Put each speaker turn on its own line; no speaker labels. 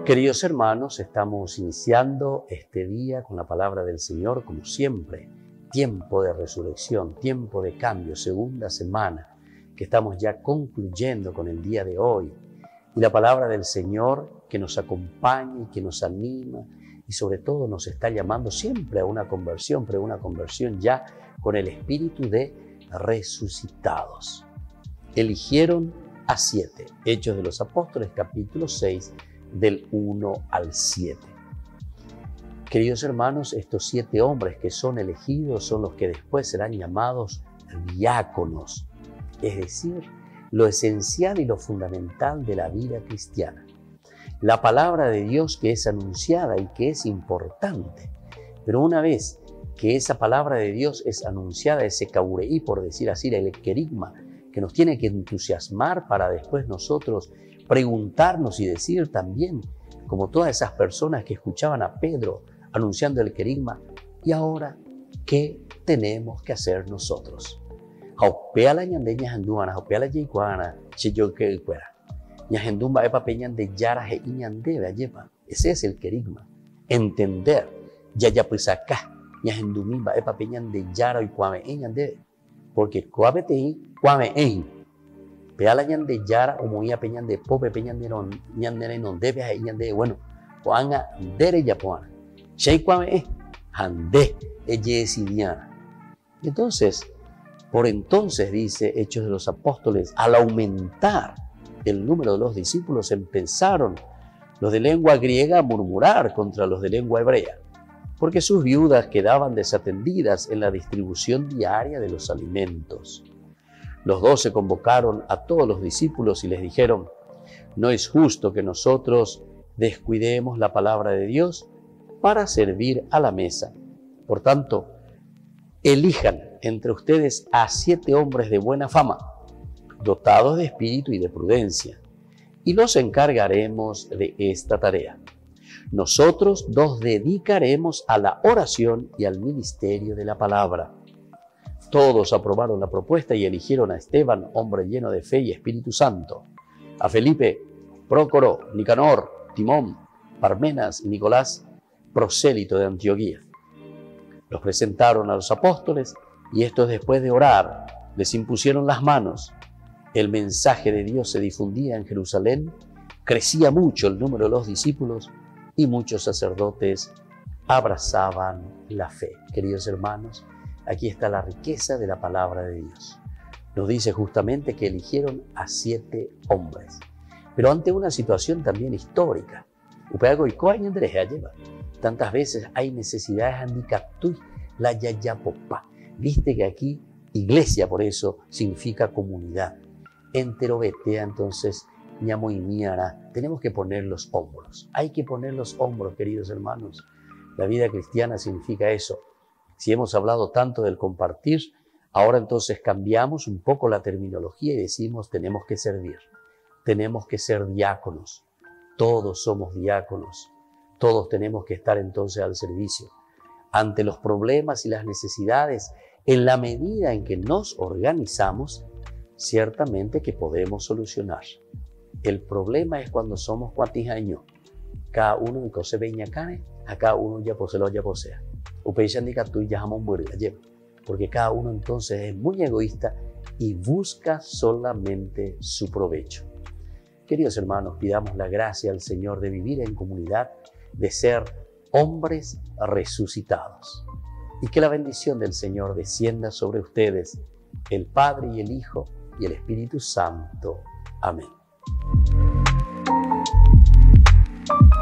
Queridos hermanos, estamos iniciando este día con la palabra del Señor, como siempre. Tiempo de resurrección, tiempo de cambio, segunda semana, que estamos ya concluyendo con el día de hoy. Y la palabra del Señor que nos acompaña y que nos anima y sobre todo nos está llamando siempre a una conversión, pero una conversión ya con el espíritu de resucitados. Eligieron a 7, Hechos de los Apóstoles, capítulo 6, del 1 al 7. Queridos hermanos, estos 7 hombres que son elegidos son los que después serán llamados diáconos, es decir, lo esencial y lo fundamental de la vida cristiana. La palabra de Dios que es anunciada y que es importante, pero una vez que esa palabra de Dios es anunciada, ese caureí, por decir así, el querigma, que nos tiene que entusiasmar para después nosotros preguntarnos y decir también, como todas esas personas que escuchaban a Pedro anunciando el querigma, ¿y ahora qué tenemos que hacer nosotros? Ese es el querigma, entender. Porque Peala ñande yara o moía peñande pope peñande non ñande non debe a ñande bueno poanga dere ya poana shei kwame hande ellesidiana. Entonces, por entonces dice Hechos de los Apóstoles, al aumentar el número de los discípulos empezaron los de lengua griega a murmurar contra los de lengua hebrea, porque sus viudas quedaban desatendidas en la distribución diaria de los alimentos. Los 12 convocaron a todos los discípulos y les dijeron: no es justo que nosotros descuidemos la palabra de Dios para servir a la mesa. Por tanto, elijan entre ustedes a 7 hombres de buena fama, dotados de espíritu y de prudencia, y los encargaremos de esta tarea. Nosotros nos dedicaremos a la oración y al ministerio de la palabra. Todos aprobaron la propuesta y eligieron a Esteban, hombre lleno de fe y Espíritu Santo, a Felipe, Prócoro, Nicanor, Timón, Parmenas y Nicolás, prosélito de Antioquía. Los presentaron a los apóstoles y estos, después de orar, les impusieron las manos. El mensaje de Dios se difundía en Jerusalén, crecía mucho el número de los discípulos y muchos sacerdotes abrazaban la fe. Queridos hermanos, aquí está la riqueza de la palabra de Dios. Nos dice justamente que eligieron a 7 hombres, pero ante una situación también histórica. Tantas veces hay necesidades handicaptuy la yayapopa. Viste que aquí iglesia, por eso, significa comunidad. Enterobetea, entonces, ñamo y miara. Tenemos que poner los hombros. Hay que poner los hombros, queridos hermanos. La vida cristiana significa eso. Si hemos hablado tanto del compartir, ahora entonces cambiamos un poco la terminología y decimos tenemos que servir, tenemos que ser diáconos. Todos somos diáconos, todos tenemos que estar entonces al servicio. Ante los problemas y las necesidades, en la medida en que nos organizamos, ciertamente que podemos solucionar. El problema es cuando somos cuatijaños, cada uno en cose beñacane, a cada uno ya posee ya posea. Porque cada uno entonces es muy egoísta y busca solamente su provecho. Queridos hermanos, pidamos la gracia al Señor de vivir en comunidad, de ser hombres resucitados. Y que la bendición del Señor descienda sobre ustedes, el Padre y el Hijo y el Espíritu Santo. Amén.